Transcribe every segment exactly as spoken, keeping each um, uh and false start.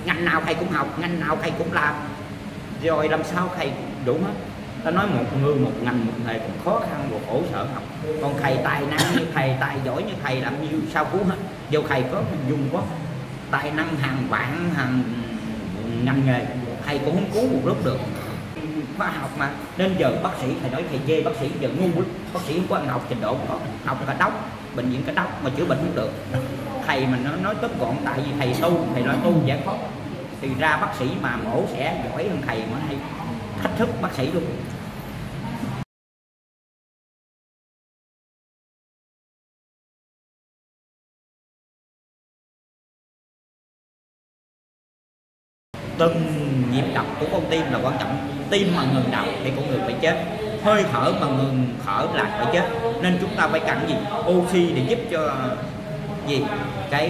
ngành nào thầy cũng học, ngành nào thầy cũng làm, rồi làm sao thầy đủ hết. Ta nói một người một ngành một nghề cũng khó khăn và khổ sở học, còn thầy tài năng như thầy, tài giỏi như thầy làm như sao cứu hết. Dù thầy có dùng có tài năng hàng vạn hàng ngành nghề, thầy cũng không cứu một lúc được. Khoa học mà, nên giờ bác sĩ thầy nói thầy chê bác sĩ giờ ngu lắm, bác sĩ không có ăn học trình độ, có học cả đốc, bệnh viện cả đốc mà chữa bệnh không được. Thầy mà nó nói tóm gọn, tại vì thầy tu, thầy nói tu giải thoát, thì ra bác sĩ mà mổ sẽ giỏi hơn thầy mà hay thách thức bác sĩ luôn. Từng nhịp đập của con tim là quan trọng. Tim mà ngừng đập thì con người phải chết, hơi thở mà ngừng thở là phải chết. Nên chúng ta phải cần gì? Oxy để giúp cho gì? Cái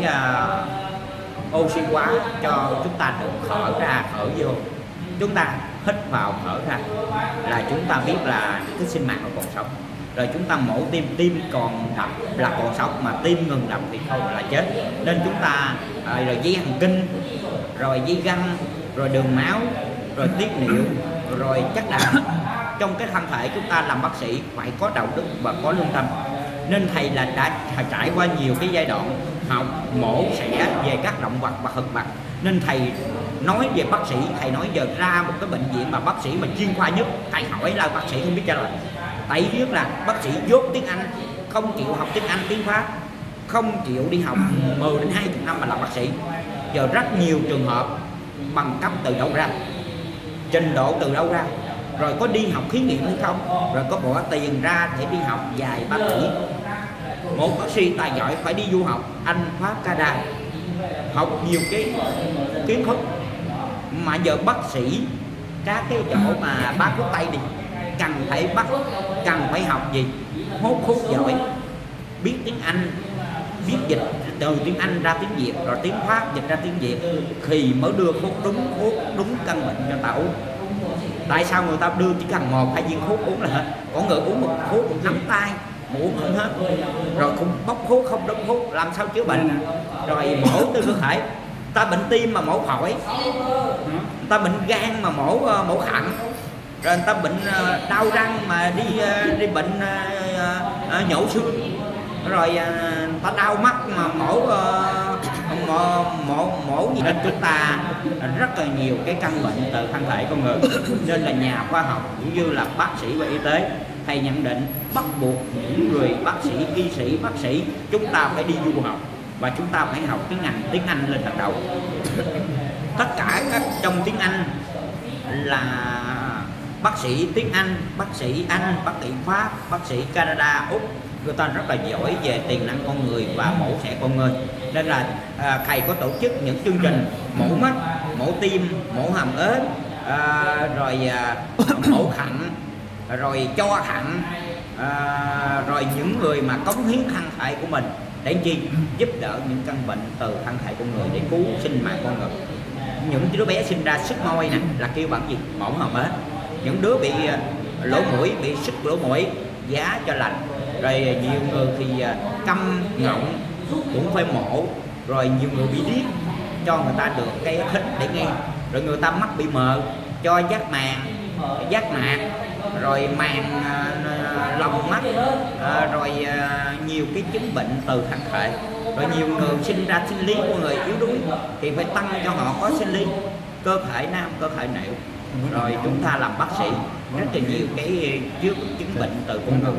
uh, oxy hóa cho chúng ta được thở ra thở vô. Chúng ta hít vào thở ra là chúng ta biết là cái sinh mạng còn sống. Rồi chúng ta mổ tim, tim còn đập là còn sống, mà tim ngừng đập thì thôi là chết. Nên chúng ta uh, rồi dây thần kinh, rồi dây găng, rồi đường máu, rồi tiết niệu, rồi chất đạm. Trong cái thân thể chúng ta làm bác sĩ phải có đạo đức và có lương tâm. Nên thầy là đã trải qua nhiều cái giai đoạn học mổ xẻ về các động vật và thực vật. Nên thầy nói về bác sĩ, thầy nói giờ ra một cái bệnh viện mà bác sĩ mà chuyên khoa nhất, thầy hỏi là bác sĩ không biết trả lời. Tại biết là bác sĩ dốt tiếng Anh, không chịu học tiếng Anh tiếng Pháp, không chịu đi học mười đến hai mươi năm mà làm bác sĩ. Giờ rất nhiều trường hợp bằng cấp từ đâu ra, trình độ từ đâu ra, rồi có đi học thí nghiệm hay không, rồi có bỏ tiền ra để đi học vài bác sĩ. Một bác sĩ tài giỏi phải đi du học Anh, Pháp, Canada, học nhiều cái kiến thức. Mà giờ bác sĩ các cái chỗ mà bác thuốc tây đi cần phải bắt, cần phải học gì? Hút thuốc giỏi, biết tiếng Anh, biết dịch từ tiếng Anh ra tiếng Việt, rồi tiếng Pháp dịch ra tiếng Việt, thì mới đưa thuốc đúng thuốc đúng căn bệnh cho ta uống. Tại sao người ta đưa chỉ cần một hai viên thuốc uống là hết, còn người uống một thuốc một nắm tay mà uống không hết, rồi không bóc thuốc không đúng thuốc làm sao chữa bệnh. Rồi mổ tư cơ thể, ta bệnh tim mà mổ phổi, ta bệnh gan mà mổ mổ thận, rồi người ta bệnh đau răng mà đi đi bệnh nhổ xương, rồi ta đau mắt mà mổ mổ mổ, mổ gì. Nên chúng ta rất là nhiều cái căn bệnh từ thân thể con người. Nên là nhà khoa học cũng như là bác sĩ và y tế, thầy nhận định bắt buộc những người bác sĩ, y sĩ, bác sĩ chúng ta phải đi du học, và chúng ta phải học cái ngành tiếng Anh lên hàng đầu. Tất cả các trong tiếng Anh là bác sĩ tiếng Anh, bác sĩ Anh, bác sĩ Pháp, bác sĩ Canada, Úc, người ta rất là giỏi về tiềm năng con người và mổ xẻ con người. Nên là à, thầy có tổ chức những chương trình mổ mắt, mổ tim, mổ hàm ếch, à, rồi à, mổ thận, rồi cho thận, à, rồi những người mà cống hiến thân thể của mình để chi giúp đỡ những căn bệnh từ thân thể con người để cứu sinh mạng con người. Những đứa bé sinh ra sức môi nè là kêu bằng gì? Mổ hàm ếch. Những đứa bị lỗ mũi, bị sức lỗ mũi giá cho lành. Rồi nhiều người thì câm ngọng cũng phải mổ. Rồi nhiều người bị điếc cho người ta được cái thính để nghe. Rồi người ta mắt bị mờ cho giác màng, giác mạc, rồi màng uh, lòng mắt, uh, rồi uh, nhiều cái chứng bệnh từ thân thể. Rồi nhiều người sinh ra sinh lý của người yếu đuối thì phải tăng cho họ có sinh lý cơ thể nam, cơ thể nữ. Rồi chúng ta làm bác sĩ rất là nhiều cái trước chứng bệnh từ con người.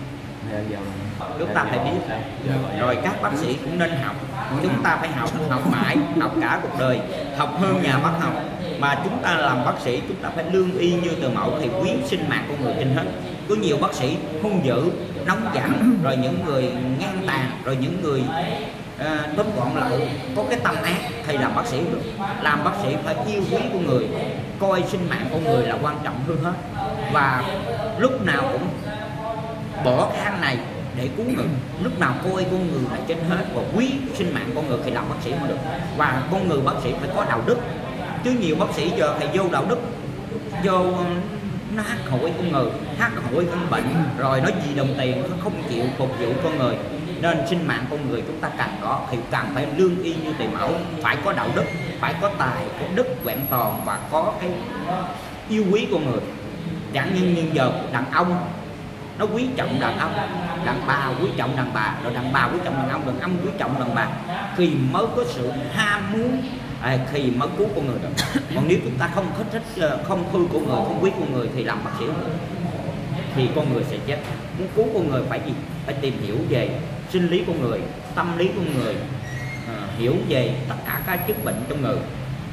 Chúng ta phải biết. Rồi các bác sĩ cũng nên học. Chúng ta phải học, học mãi, học cả cuộc đời, học hơn nhà bác học. Mà chúng ta làm bác sĩ chúng ta phải lương y như từ mẫu thì quý sinh mạng con người trên hết. Có nhiều bác sĩ hung dữ, nóng giận, rồi những người ngang tàn, rồi những người à, tóm gọn lại có cái tâm ác thì làm bác sĩ được. Làm bác sĩ phải yêu quý con người, coi sinh mạng con người là quan trọng hơn hết, và lúc nào cũng bỏ khang này để cứu người, lúc nào coi con người là trên hết và quý sinh mạng con người thì làm bác sĩ mới được. Và con người bác sĩ phải có đạo đức, chứ nhiều bác sĩ giờ thầy vô đạo đức, vô nó hắt hủi con người, hắt hủi căn bệnh, rồi nói gì đồng tiền nó không chịu phục vụ con người. Nên sinh mạng con người chúng ta càng có thì càng phải lương y như tiền mẫu, phải có đạo đức, phải có tài, có đức vẹn toàn và có cái yêu quý con người. Chẳng như như giờ đàn ông nó quý trọng đàn ông, đàn bà quý trọng đàn bà, rồi đàn bà quý trọng đàn ông, đàn ông quý trọng đàn bà, khi mới có sự ham muốn, à, khi mới cứu con người được. Còn nếu chúng ta không thích thích không thương con người, không quý con người thì làm bác sĩ không được, thì con người sẽ chết. Muốn cứu con người phải gì? Phải tìm hiểu về sinh lý con người, tâm lý con người, à, hiểu về tất cả các chứng bệnh trong người,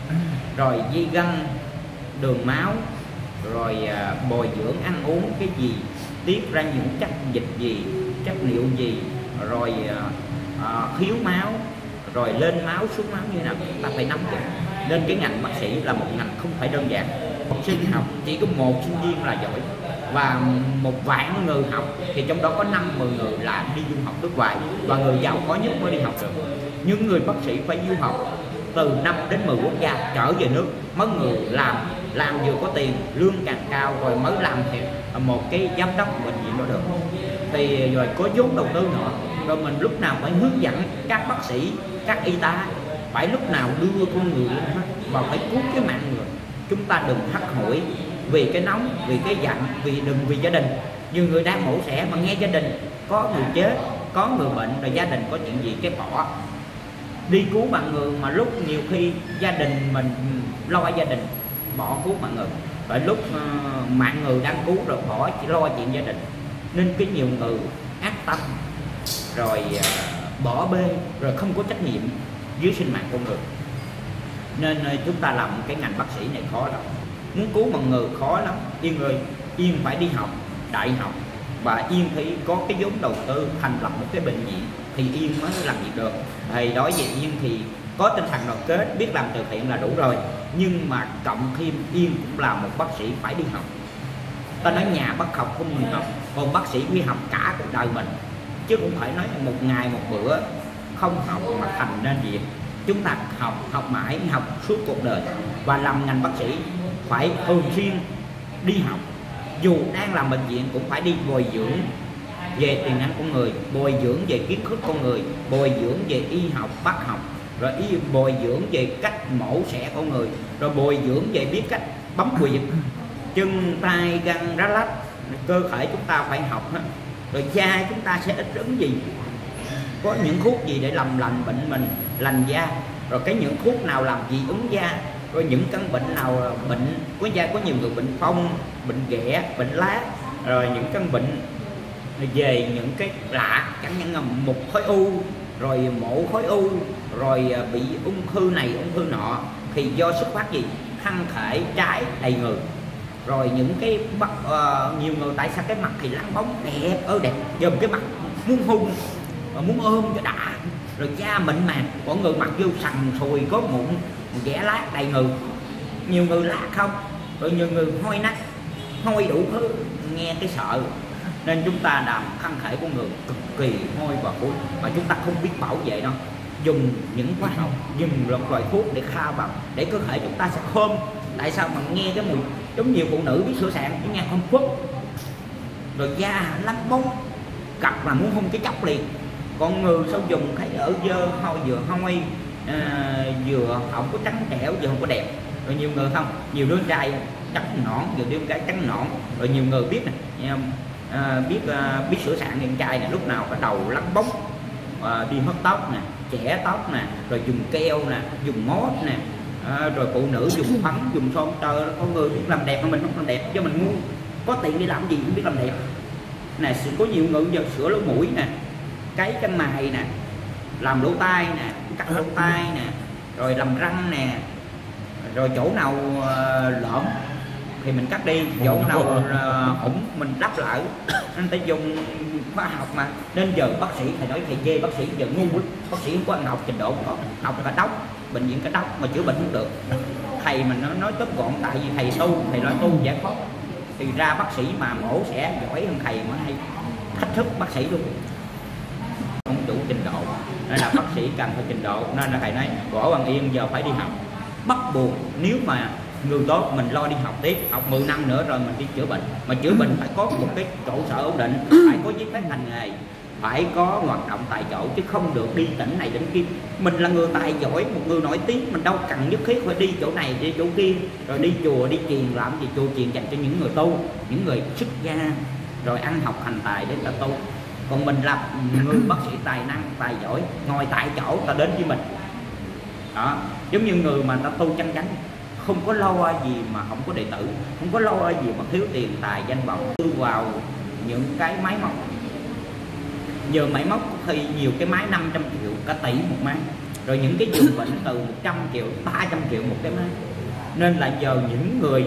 rồi di găng, đường máu, rồi à, bồi dưỡng ăn uống cái gì, tiết ra những chất dịch gì, chất liệu gì, rồi à, à, thiếu máu, rồi lên máu xuống máu như thế nào, ta phải nắm được. Nên cái ngành bác sĩ là một ngành không phải đơn giản. Học sinh học chỉ có một sinh viên là giỏi, và một vạn người học thì trong đó có năm mười người là đi du học nước ngoài, và người giàu có nhất mới đi học được. Những người bác sĩ phải du học từ năm đến mười quốc gia trở về nước, mới người làm làm vừa có tiền, lương càng cao, rồi mới làm thì một cái giám đốc bệnh viện đó được. Thì rồi có vốn đầu tư nữa, rồi mình lúc nào phải hướng dẫn các bác sĩ, các y tá phải lúc nào đưa con người lên hết, và phải cứu cái mạng người. Chúng ta đừng hắt hủi vì cái nóng, vì cái giận, vì đừng vì gia đình. Nhiều người đang mổ xẻ mà nghe gia đình có người chết, có người bệnh, rồi gia đình có chuyện gì cái bỏ đi cứu mạng người, mà lúc nhiều khi gia đình mình lo gia đình bỏ cứu mạng người, phải lúc uh, mạng người đang cứu rồi bỏ chỉ lo chuyện gia đình. Nên cái nhiều người ác tâm, rồi uh, bỏ bê, rồi không có trách nhiệm dưới sinh mạng con người. Nên uh, chúng ta làm cái ngành bác sĩ này khó lắm, muốn cứu mạng người khó lắm. Yên ơi, Yên phải đi học đại học, và Yên phải có cái vốn đầu tư thành lập một cái bệnh viện thì Yên mới làm việc được. Thì đối với Yên thì có tinh thần đoàn kết, biết làm từ thiện là đủ rồi, nhưng mà cộng thêm Yên cũng là một bác sĩ phải đi học. Ta nói nhà bác học không ngừng học, còn bác sĩ phải học cả cuộc đời mình, chứ không phải nói một ngày một bữa không học mà thành nên việc. Chúng ta học học mãi, học suốt cuộc đời, và làm ngành bác sĩ phải thường xuyên đi học. Dù đang làm bệnh viện cũng phải đi bồi dưỡng về tiền năng con người, bồi dưỡng về kiến thức con người, bồi dưỡng về y học, bác học, rồi y bồi dưỡng về cách mổ xẻ con người, rồi bồi dưỡng về biết cách bấm huyệt, chân tay gân rá lách, cơ thể chúng ta phải học hết. Rồi da chúng ta sẽ ít ứng gì, có những thuốc gì để làm lành bệnh mình, lành da, rồi cái những thuốc nào làm dị ứng da, rồi những căn bệnh nào bệnh có da, có nhiều người bệnh phong, bệnh ghẻ, bệnh lá, rồi những căn bệnh về những cái lạ, chẳng hạn là một khối u, rồi mổ khối u, rồi bị ung thư này ung thư nọ, thì do xuất phát gì? Thân thể trái đầy người. Rồi những cái mặt uh, nhiều người tại sao cái mặt thì láng bóng đẹp ơ đẹp, giờ cái mặt muốn hung, muốn ôm cho đã, rồi da mịn màng, có người mặt vô sần sùi, có mụn ghẻ lát đầy người, nhiều người lạ không, rồi nhiều người hôi nách, hôi đủ thứ, nghe cái sợ. Nên chúng ta làm thân thể của người cực kỳ hôi và bụi, mà chúng ta không biết bảo vệ đâu. Dùng những hóa học, dùng một loại thuốc để kha vào, để cơ thể chúng ta sẽ thơm. Tại sao mà nghe cái mùi giống nhiều phụ nữ biết sửa sạn nghe không phức, rồi da lắm bóng, cặp là muốn hung cái chóc liền. Còn người sao dùng thấy ở dơ hôi, vừa hôi, à, vừa không có trắng trẻo, vừa không có đẹp. Rồi nhiều người không, nhiều đứa trai trắng nõn, nhiều đứa gái trắng nõn, rồi nhiều người biết nè, à, biết à, biết sửa sạn đàn trai này, lúc nào cái đầu lắng bóng, à, đi hớt tóc nè, chẻ tóc nè, rồi dùng keo nè, dùng mốt nè, à, rồi phụ nữ dùng phấn, dùng son. Trời, con người biết làm đẹp mà mình không làm đẹp, cho mình mua có tiền đi làm gì cũng biết làm đẹp nè. Có nhiều người giờ sửa lỗ mũi nè, cái chân mày nè, làm lỗ tai nè, cắt lỗ tai nè, rồi làm răng nè, rồi chỗ nào uh, lõm thì mình cắt đi, chỗ nào uh, hủng mình đắp lại. Nên ta dùng khoa học mà. Nên giờ bác sĩ thầy nói thầy chê bác sĩ giờ ngu lắm, bác sĩ không có ăn học trình độ, có học cả đốc, bệnh viện cả đốc mà chữa bệnh không được. Thầy mình nó nói tóm gọn, tại vì thầy tu, thầy nói tu giải thoát, thì ra bác sĩ mà mổ sẽ giỏi hơn thầy mà hay thách thức bác sĩ luôn, không đủ trình độ. Nên là bác sĩ cần phải trình độ. Nên là thầy nói Võ Văn Yên giờ phải đi học, bắt buộc. Nếu mà người tốt mình lo đi học tiếp, học mười năm nữa rồi mình đi chữa bệnh. Mà chữa bệnh phải có một cái trụ sở ổn định, phải có giấy phép hành nghề, phải có hoạt động tại chỗ chứ không được đi tỉnh này tỉnh kia. Mình là người tài giỏi, một người nổi tiếng, mình đâu cần nhất thiết phải đi chỗ này đi chỗ kia, rồi đi chùa đi chiền làm gì. Chùa chiền dành cho những người tu, những người xuất gia rồi ăn học hành tài để ta tu. Còn mình là người bác sĩ tài năng tài giỏi, ngồi tại chỗ ta đến với mình đó. Giống như người mà ta tu chân chánh, không có lo gì mà không có đệ tử, không có lo gì mà thiếu tiền tài danh vọng, tư vào những cái máy móc. Giờ máy móc có khi nhiều cái máy năm trăm triệu, cả tỷ một máy, rồi những cái giường bệnh từ một trăm triệu, ba trăm triệu một cái máy. Nên là giờ những người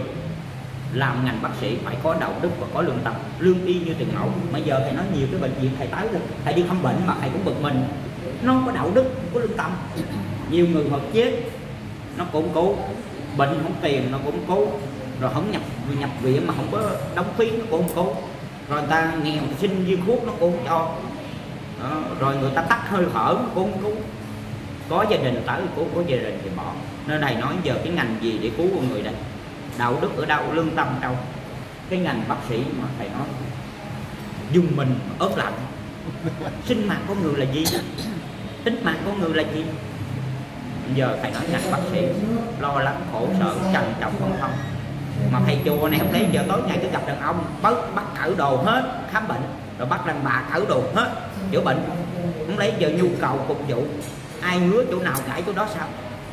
làm ngành bác sĩ phải có đạo đức và có lương tâm, lương y như tiền mẫu. Bây giờ thầy nói nhiều cái bệnh viện thầy tới rồi, thầy đi khám bệnh mà thầy cũng bực mình, nó có đạo đức, có lương tâm. Nhiều người họ chết nó cũng cố, bệnh không tiền nó cũng cố, rồi không nhập nhập viện mà không có đóng phí nó cũng cố, rồi người ta nghèo xin viên thuốc nó cũng không cho đó. Rồi người ta tắt hơi thở nó cũng không cứu. Có gia đình tới cứu, có gia đình thì bỏ. Nên thầy nói giờ cái ngành gì để cứu con người đây? Đạo đức ở đâu, lương tâm ở đâu? Cái ngành bác sĩ mà thầy nói dùng mình ớt lạnh. Sinh mạng con người là gì? Tính mạng con người là gì? Giờ thầy nói ngành bác sĩ lo lắng khổ sở trầm trọng không không. Mà thầy chùa này không lẽ giờ tối ngày cứ gặp đàn ông bắt bắt cởi đồ hết khám bệnh, rồi bắt đàn bà cởi đồ hết chữa bệnh. Không lẽ giờ nhu cầu phục vụ ai ngứa chỗ nào gãi chỗ đó sao?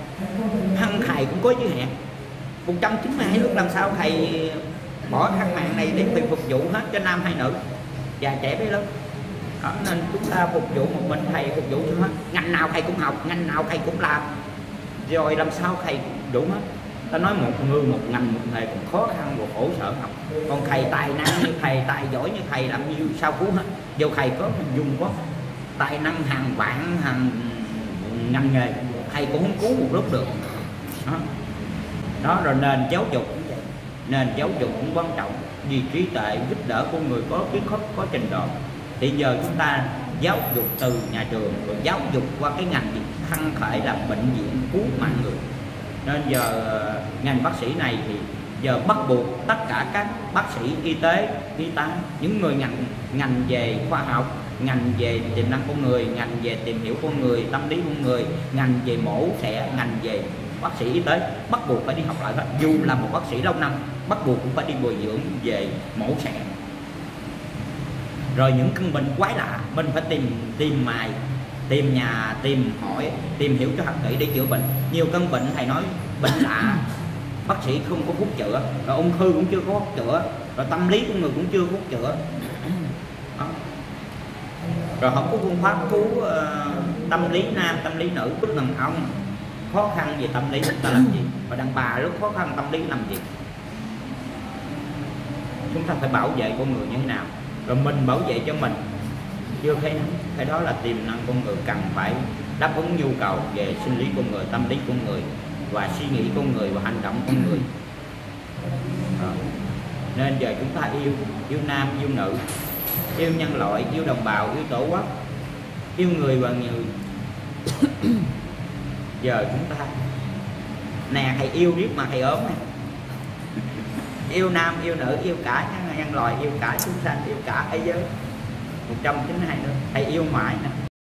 Hăng thầy cũng có giới hạn một trăm chín mươi hai nước, làm sao thầy bỏ khăn mạng này để thầy phục vụ hết cho nam hay nữ, già trẻ bé lớn đó. Nên chúng ta phục vụ một mình thầy phục vụ cho hết, ngành nào thầy cũng học, ngành nào thầy cũng làm, rồi làm sao thầy đủ hết. Ta nói một người một ngành một nghề cũng khó khăn và khổ sở học, còn thầy tài năng như thầy, tài giỏi như thầy làm như sao cứu hết. Dù thầy có hình dung có tài năng hàng vạn hàng ngành nghề, thầy cũng không cứu một lúc được đó. Đó rồi nền giáo dục cũng vậy, nền giáo dục cũng quan trọng, vì trí tuệ giúp đỡ con người có kiến thức, có trình độ. Thì giờ chúng ta giáo dục từ nhà trường, rồi giáo dục qua cái ngành gì thăng khởi là bệnh viện cứu mạng người. Nên giờ ngành bác sĩ này thì giờ bắt buộc tất cả các bác sĩ y tế, y tá, những người ngành ngành về khoa học, ngành về tiềm năng con người, ngành về tìm hiểu con người, tâm lý con người, ngành về mổ xẻ, ngành về bác sĩ y tế bắt buộc phải đi học lại hết. Dù là một bác sĩ lâu năm bắt buộc cũng phải đi bồi dưỡng về mổ xẻ. Rồi những căn bệnh quái lạ mình phải tìm tìm mài, tìm nhà, tìm hỏi, tìm hiểu cho thật kỹ để chữa bệnh. Nhiều căn bệnh thầy nói bệnh lạ bác sĩ không có thuốc chữa, rồi ung thư cũng chưa có thuốc chữa, rồi tâm lý của người cũng chưa có thuốc chữa đó. Rồi không có phương pháp cứu uh, tâm lý nam, tâm lý nữ, bất đàn ông khó khăn về tâm lý ta làm gì, và đàn bà lúc khó khăn tâm lý làm gì. Chúng ta phải bảo vệ con người như thế nào, rồi mình bảo vệ cho mình. Chưa thấy cái đó là tiềm năng con người cần phải đáp ứng nhu cầu về sinh lý con người, tâm lý con người, và suy nghĩ con người và hành động con người đó. Nên giờ chúng ta yêu yêu nam, yêu nữ, yêu nhân loại, yêu đồng bào, yêu tổ quốc, yêu người và người. Giờ chúng ta nè, thầy yêu biết mà thầy ốm này. Yêu nam, yêu nữ, yêu cả nhân loại, yêu cả chúng sanh, yêu cả thế giới một trăm chín mươi hai nước. Thầy yêu mãi nè.